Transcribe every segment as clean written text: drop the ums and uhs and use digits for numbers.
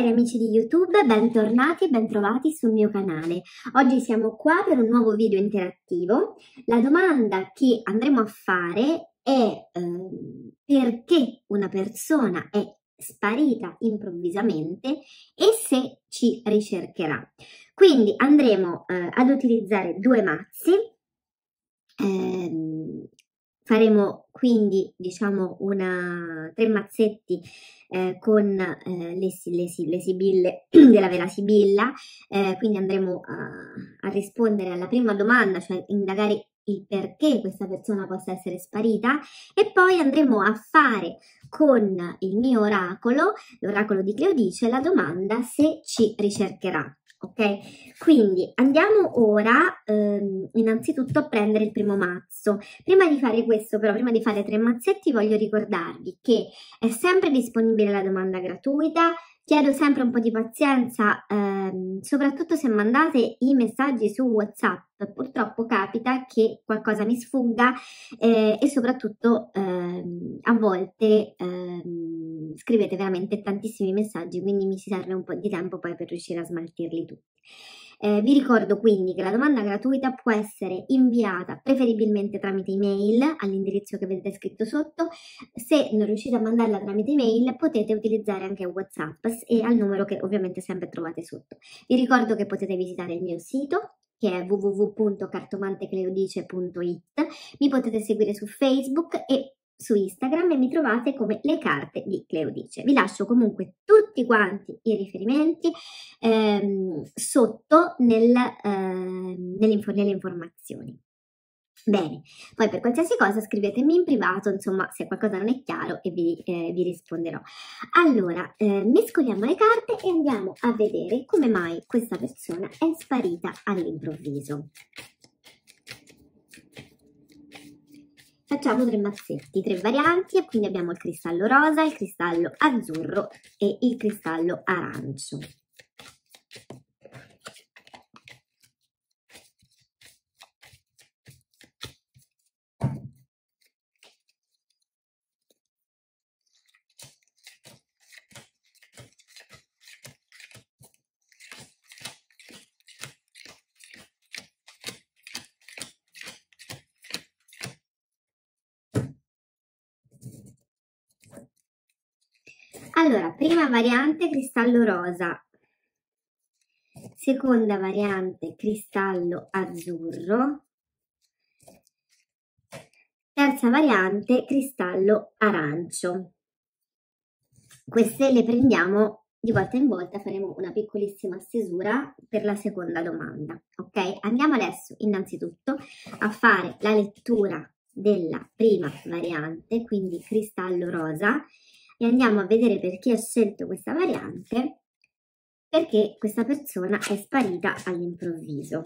cari amici di YouTube, bentornati e bentrovati sul mio canale. Oggi siamo qua per un nuovo video interattivo. La domanda che andremo a fare è perché una persona è sparita improvvisamente e se ci ricercherà. Quindi andremo ad utilizzare due mazzi. Faremo quindi diciamo tre mazzetti con le sibille della vera Sibilla, quindi andremo a rispondere alla prima domanda, cioè indagare il perché questa persona possa essere sparita, e poi andremo a fare con il mio oracolo, l'oracolo di Cleodice, la domanda se ci ricercherà. Ok, quindi andiamo ora innanzitutto a prendere il primo mazzo. Prima di fare questo, però, prima di fare 3 mazzetti, voglio ricordarvi che è sempre disponibile la domanda gratuita. Chiedo sempre un po' di pazienza, soprattutto se mandate i messaggi su WhatsApp. Purtroppo capita che qualcosa mi sfugga e soprattutto a volte scrivete veramente tantissimi messaggi, quindi mi si serve un po' di tempo poi per riuscire a smaltirli tutti. Vi ricordo quindi che la domanda gratuita può essere inviata preferibilmente tramite email all'indirizzo che vedete scritto sotto. Se non riuscite a mandarla tramite email potete utilizzare anche WhatsApp e al numero che ovviamente sempre trovate sotto. Vi ricordo che potete visitare il mio sito, che è www.cartomantecleodice.it. mi potete seguire su Facebook e su Instagram e mi trovate come Le Carte di Cleodice. Vi lascio comunque tutti quanti i riferimenti sotto nelle informazioni. Bene, poi per qualsiasi cosa scrivetemi in privato, insomma, se qualcosa non è chiaro e vi risponderò. Allora, mescoliamo le carte e andiamo a vedere come mai questa persona è sparita all'improvviso. Facciamo 3 mazzetti, 3 varianti, e quindi abbiamo il cristallo rosa, il cristallo azzurro e il cristallo arancio. Allora, prima variante cristallo rosa, seconda variante cristallo azzurro, terza variante cristallo arancio. Queste le prendiamo di volta in volta, faremo una piccolissima stesura per la seconda domanda. Ok, andiamo adesso innanzitutto a fare la lettura della prima variante, quindi cristallo rosa, e andiamo a vedere per chi ha scelto questa variante, perché questa persona è sparita all'improvviso.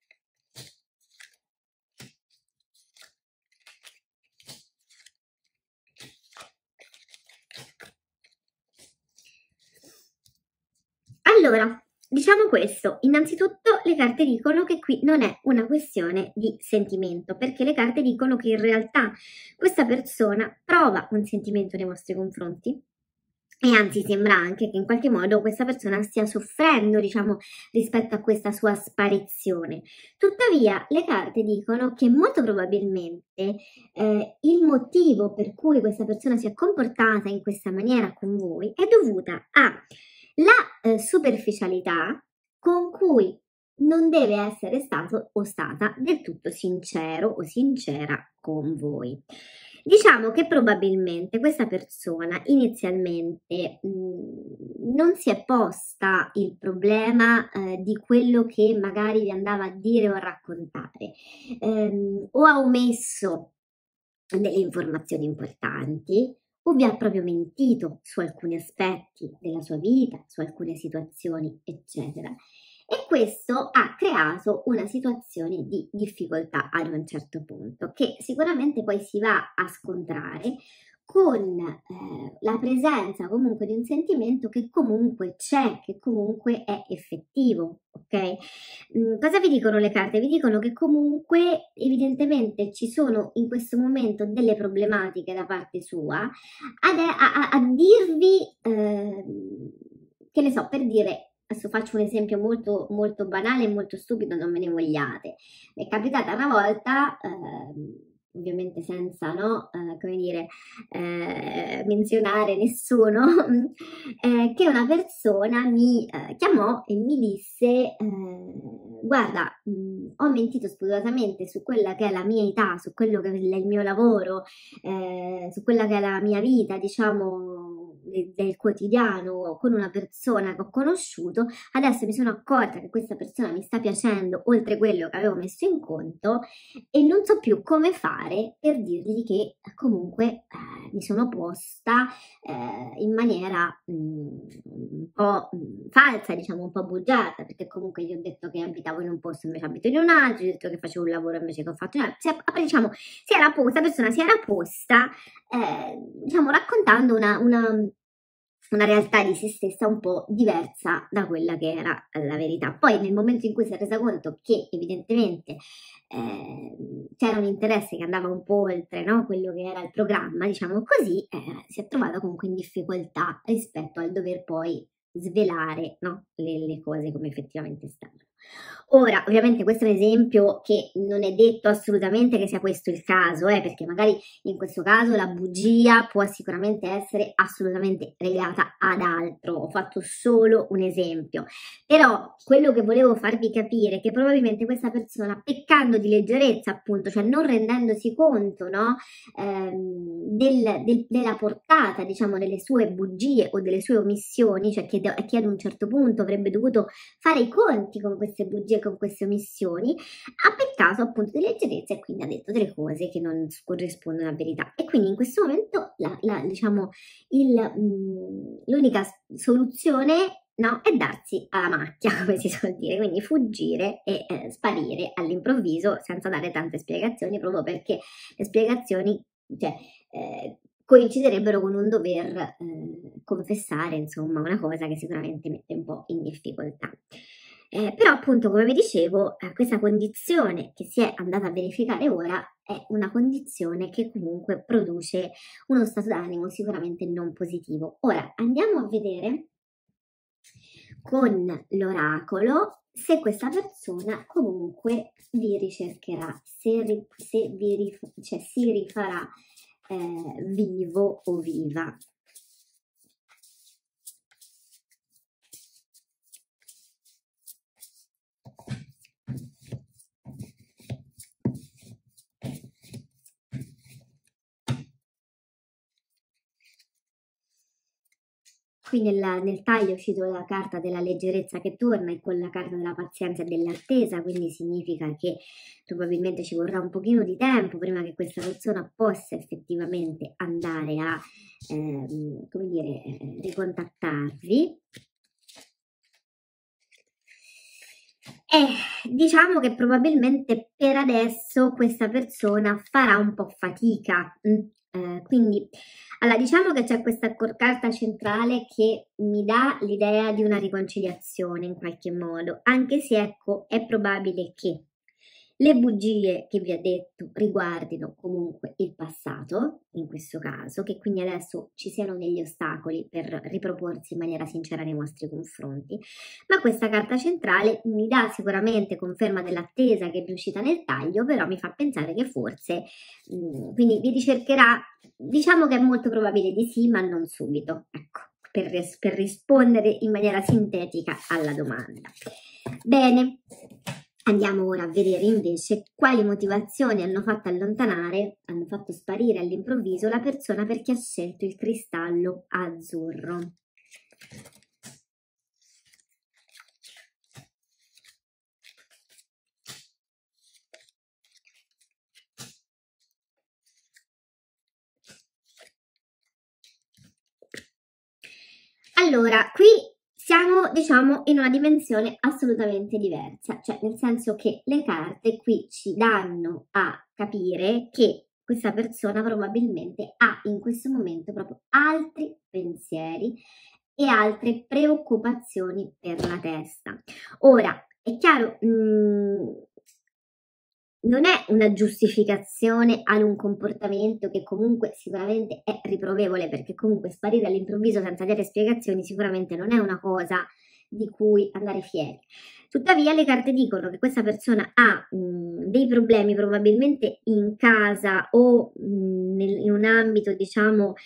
Allora, diciamo questo, innanzitutto le carte dicono che qui non è una questione di sentimento, perché le carte dicono che in realtà questa persona prova un sentimento nei vostri confronti, e anzi sembra anche che in qualche modo questa persona stia soffrendo, diciamo, rispetto a questa sua sparizione. Tuttavia le carte dicono che molto probabilmente il motivo per cui questa persona si è comportata in questa maniera con voi è dovuta alla superficialità con cui non deve essere stato o stata del tutto sincero o sincera con voi. Diciamo che probabilmente questa persona inizialmente non si è posta il problema di quello che magari vi andava a dire o a raccontare, o ha omesso delle informazioni importanti, o vi ha proprio mentito su alcuni aspetti della sua vita, su alcune situazioni, eccetera. E questo ha creato una situazione di difficoltà ad un certo punto, che sicuramente poi si va a scontrare con la presenza comunque di un sentimento che comunque c'è, che comunque è effettivo, ok? Cosa vi dicono le carte? Vi dicono che comunque evidentemente ci sono in questo momento delle problematiche da parte sua a dirvi che ne so, per dire, adesso faccio un esempio molto, molto banale e molto stupido, non me ne vogliate. Mi è capitata una volta, ovviamente senza, no, come dire, menzionare nessuno, che una persona mi chiamò e mi disse, guarda, ho mentito spudorosamente su quella che è la mia età, su quello che è il mio lavoro, su quella che è la mia vita, diciamo, del quotidiano con una persona che ho conosciuto. Adesso mi sono accorta che questa persona mi sta piacendo oltre quello che avevo messo in conto e non so più come fare per dirgli che comunque mi sono posta in maniera un po' falsa, diciamo un po' bugiarda, perché comunque gli ho detto che abitavo in un posto invece abito in un altro, gli ho detto che facevo un lavoro invece che ho fatto in un altro. Diciamo, questa persona si era posta diciamo raccontando una realtà di se stessa un po' diversa da quella che era la verità. Poi nel momento in cui si è resa conto che evidentemente c'era un interesse che andava un po' oltre, no, quello che era il programma, diciamo così, si è trovata comunque in difficoltà rispetto al dover poi svelare, no, le cose come effettivamente stanno. Ora, ovviamente questo è un esempio che non è detto assolutamente che sia questo il caso, perché magari in questo caso la bugia può sicuramente essere assolutamente legata ad altro. Ho fatto solo un esempio, però quello che volevo farvi capire è che probabilmente questa persona, peccando di leggerezza appunto, cioè non rendendosi conto, no, della portata, diciamo, delle sue bugie o delle sue omissioni, cioè che ad un certo punto avrebbe dovuto fare i conti con queste bugie, con queste omissioni, ha peccato appunto di leggerezza e quindi ha detto delle cose che non corrispondono alla verità. E quindi in questo momento diciamo, l'unica soluzione, no, è darsi alla macchia, come si suol dire, quindi fuggire e sparire all'improvviso senza dare tante spiegazioni, proprio perché le spiegazioni, cioè, coinciderebbero con un dover confessare, insomma, una cosa che sicuramente mette un po' in difficoltà. Però appunto, come vi dicevo, questa condizione che si è andata a verificare ora è una condizione che comunque produce uno stato d'animo sicuramente non positivo. Ora andiamo a vedere con l'oracolo se questa persona comunque vi ricercherà, se si rifarà vivo o viva. Qui nel taglio è uscito la carta della leggerezza che torna e con la carta della pazienza e dell'attesa, quindi significa che probabilmente ci vorrà un pochino di tempo prima che questa persona possa effettivamente andare a, come dire, ricontattarvi. Diciamo che probabilmente per adesso questa persona farà un po' fatica, quindi allora diciamo che c'è questa carta centrale che mi dà l'idea di una riconciliazione in qualche modo, anche se ecco è probabile che le bugie che vi ho detto riguardino comunque il passato, in questo caso, che quindi adesso ci siano degli ostacoli per riproporsi in maniera sincera nei vostri confronti, ma questa carta centrale mi dà sicuramente conferma dell'attesa che è riuscita nel taglio, però mi fa pensare che forse, quindi vi ricercherà, diciamo che è molto probabile di sì, ma non subito, ecco, per rispondere in maniera sintetica alla domanda. Bene. Andiamo ora a vedere invece quali motivazioni hanno fatto allontanare, hanno fatto sparire all'improvviso la persona per chi ha scelto il cristallo azzurro. Allora, qui siamo, diciamo, in una dimensione assolutamente diversa, cioè nel senso che le carte qui ci danno a capire che questa persona probabilmente ha in questo momento proprio altri pensieri e altre preoccupazioni per la testa. Ora, è chiaro, non è una giustificazione ad un comportamento che comunque sicuramente è riprovevole, perché comunque sparire all'improvviso senza dare spiegazioni sicuramente non è una cosa di cui andare fieri. Tuttavia le carte dicono che questa persona ha dei problemi probabilmente in casa o in un ambito, diciamo,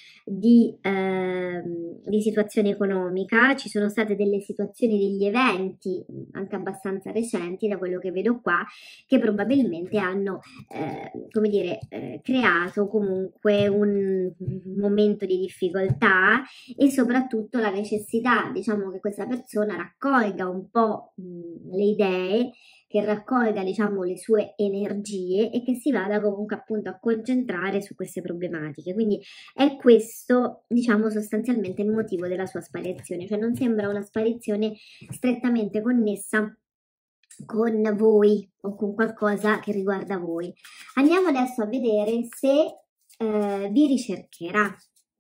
di situazione economica. Ci sono state delle situazioni, degli eventi anche abbastanza recenti, da quello che vedo qua, che probabilmente hanno, come dire, creato comunque un momento di difficoltà e soprattutto la necessità, diciamo, che questa persona raccolga un po' le idee, che raccolga, diciamo, le sue energie e che si vada comunque appunto a concentrare su queste problematiche. Quindi è questo, diciamo, sostanzialmente il motivo della sua sparizione, cioè non sembra una sparizione strettamente connessa con voi o con qualcosa che riguarda voi. Andiamo adesso a vedere se vi ricercherà.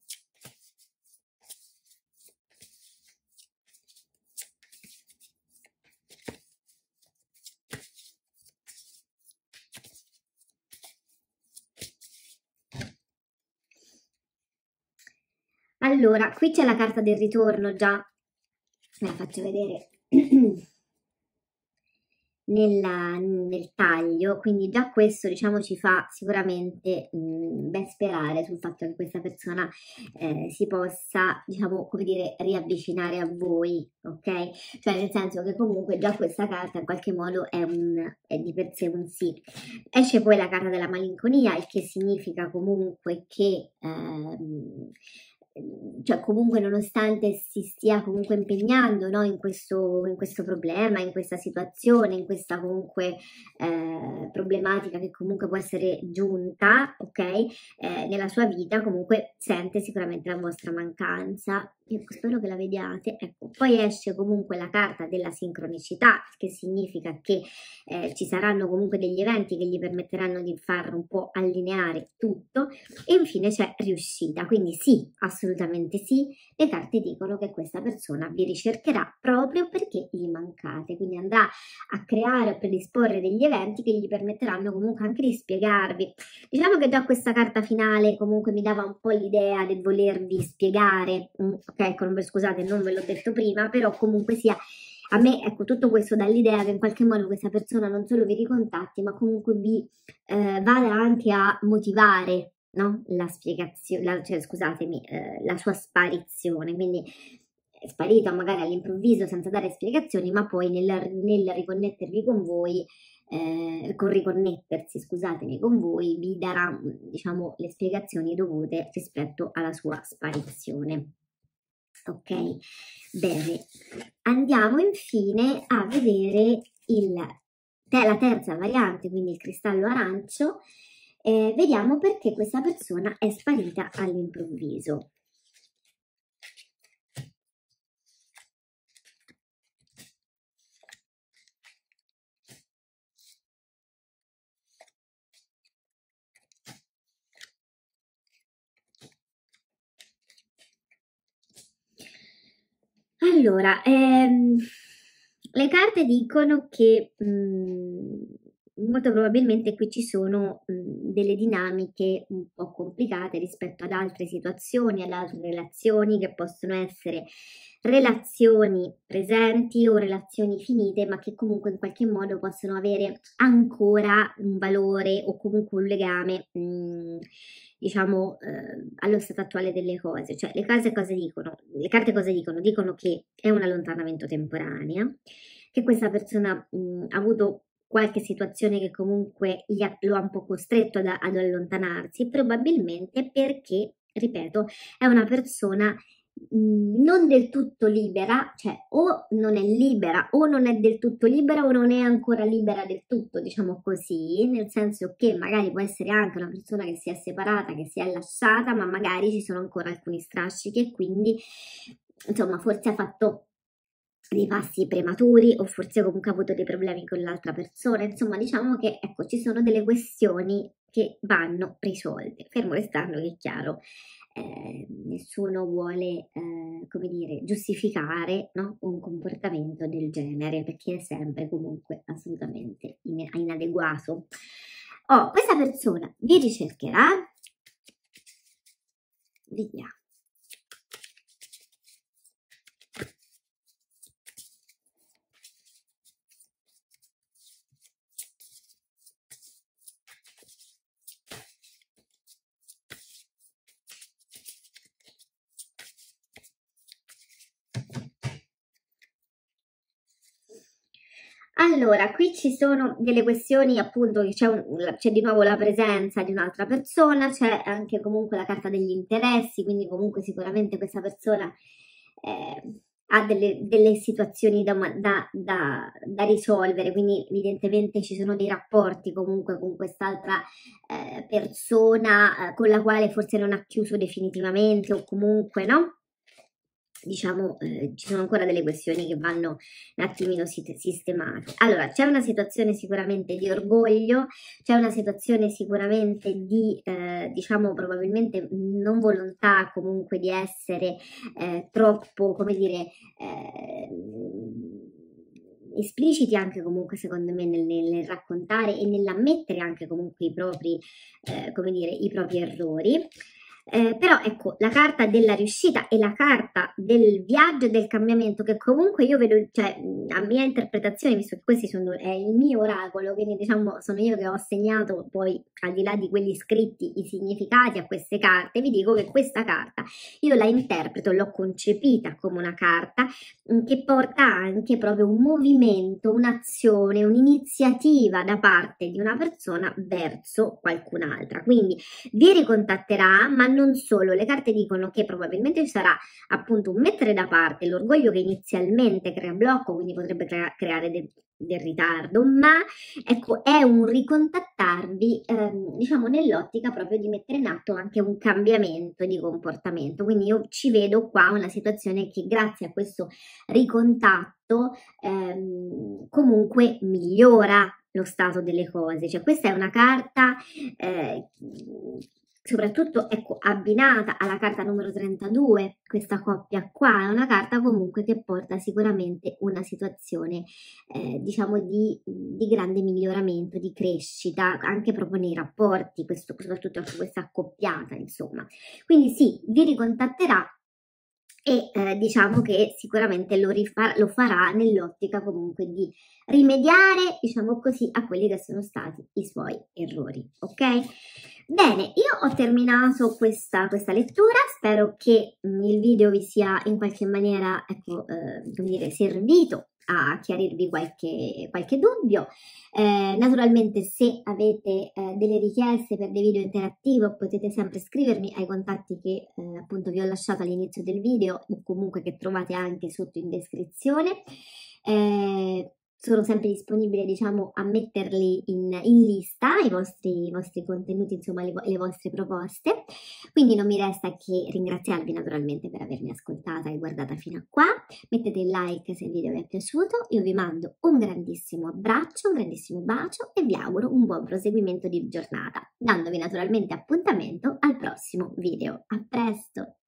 Allora, qui c'è la carta del ritorno già, ve la faccio vedere nel taglio, quindi già questo, diciamo, ci fa sicuramente ben sperare sul fatto che questa persona si possa, diciamo, come dire, riavvicinare a voi, ok? Cioè nel senso che comunque già questa carta in qualche modo è di per sé un sì. Esce poi la carta della malinconia, il che significa comunque che cioè comunque nonostante si stia comunque impegnando, no, in questo problema, in questa situazione, in questa comunque problematica che comunque può essere giunta, ok, nella sua vita, comunque sente sicuramente la vostra mancanza. Io spero che la vediate. Ecco, poi esce comunque la carta della sincronicità, che significa che ci saranno comunque degli eventi che gli permetteranno di far un po' allineare tutto, e infine c'è riuscita. Quindi sì, assolutamente sì, le carte dicono che questa persona vi ricercherà proprio perché gli mancate, quindi andrà a creare o predisporre degli eventi che gli permetteranno comunque anche di spiegarvi. Diciamo che già questa carta finale comunque mi dava un po' l'idea del volervi spiegare, ok, scusate, non ve l'ho detto prima, però comunque sia, a me, ecco, tutto questo dà l'idea che in qualche modo questa persona non solo vi ricontatti, ma comunque vi vada anche a motivare, no? La spiegazione, cioè, scusatemi, la sua sparizione, quindi è sparita magari all'improvviso senza dare spiegazioni, ma poi nel riconnettervi con voi, riconnettersi, scusatemi, con voi, vi darà, diciamo, le spiegazioni dovute rispetto alla sua sparizione. Ok, bene, andiamo infine a vedere la terza variante, quindi il cristallo arancio. Vediamo perché questa persona è sparita all'improvviso. Allora, le carte dicono che molto probabilmente qui ci sono delle dinamiche un po' complicate rispetto ad altre situazioni, ad altre relazioni che possono essere relazioni presenti o relazioni finite, ma che comunque in qualche modo possono avere ancora un valore o comunque un legame, diciamo, allo stato attuale delle cose. Cioè le carte cosa dicono? Le carte cosa dicono? Dicono che è un allontanamento temporaneo, che questa persona ha avuto qualche situazione che comunque lo ha un po' costretto ad allontanarsi, probabilmente perché, ripeto, è una persona non del tutto libera, cioè o non è libera o non è del tutto libera o non è ancora libera del tutto, diciamo così, nel senso che magari può essere anche una persona che si è separata, che si è lasciata, ma magari ci sono ancora alcuni strascichi e quindi, insomma, forse ha fatto dei passi prematuri o forse comunque ha avuto dei problemi con l'altra persona. Insomma, diciamo che, ecco, ci sono delle questioni che vanno risolte, fermo restando che è chiaro, nessuno vuole, come dire, giustificare, no, un comportamento del genere, perché è sempre comunque assolutamente inadeguato. Questa persona vi ricercherà, vediamo. Allora, qui ci sono delle questioni, appunto, che c'è di nuovo la presenza di un'altra persona, c'è anche comunque la carta degli interessi, quindi comunque sicuramente questa persona ha delle situazioni da risolvere, quindi evidentemente ci sono dei rapporti comunque con quest'altra persona con la quale forse non ha chiuso definitivamente o comunque, no? Diciamo, ci sono ancora delle questioni che vanno un attimino sistemate. Allora, c'è una situazione sicuramente di orgoglio, c'è una situazione sicuramente di, diciamo, probabilmente non volontà comunque di essere troppo, come dire, espliciti anche comunque secondo me nel raccontare e nell'ammettere anche comunque i propri, come dire, i propri errori. Però ecco, la carta della riuscita e la carta del viaggio e del cambiamento, che comunque io vedo, cioè a mia interpretazione, visto che questi è il mio oracolo, quindi diciamo sono io che ho segnato poi al di là di quelli scritti i significati a queste carte, vi dico che questa carta io la interpreto, l'ho concepita come una carta che porta anche proprio un movimento, un'azione, un'iniziativa da parte di una persona verso qualcun'altra, quindi vi ricontatterà, ma non solo, le carte dicono che probabilmente ci sarà appunto un mettere da parte l'orgoglio che inizialmente crea blocco, quindi potrebbe creare del ritardo, ma ecco è un ricontattarvi diciamo nell'ottica proprio di mettere in atto anche un cambiamento di comportamento, quindi io ci vedo qua una situazione che grazie a questo ricontatto comunque migliora lo stato delle cose, cioè questa è una carta soprattutto ecco abbinata alla carta numero 32, questa coppia qua è una carta comunque che porta sicuramente una situazione diciamo di grande miglioramento, di crescita anche proprio nei rapporti, soprattutto anche questa accoppiata insomma, quindi sì, vi ricontatterà e diciamo che sicuramente lo farà nell'ottica comunque di rimediare, diciamo così, a quelli che sono stati i suoi errori, ok? Bene, io ho terminato questa lettura, spero che il video vi sia in qualche maniera, ecco, come dire, servito a chiarirvi qualche dubbio. Naturalmente se avete delle richieste per dei video interattivi potete sempre scrivermi ai contatti che appunto vi ho lasciato all'inizio del video o comunque che trovate anche sotto in descrizione. Sono sempre disponibile, diciamo, a metterli in lista, i vostri contenuti, insomma, le vostre proposte. Quindi non mi resta che ringraziarvi naturalmente per avermi ascoltata e guardata fino a qua. Mettete il like se il video vi è piaciuto. Io vi mando un grandissimo abbraccio, un grandissimo bacio e vi auguro un buon proseguimento di giornata, dandovi naturalmente appuntamento al prossimo video. A presto!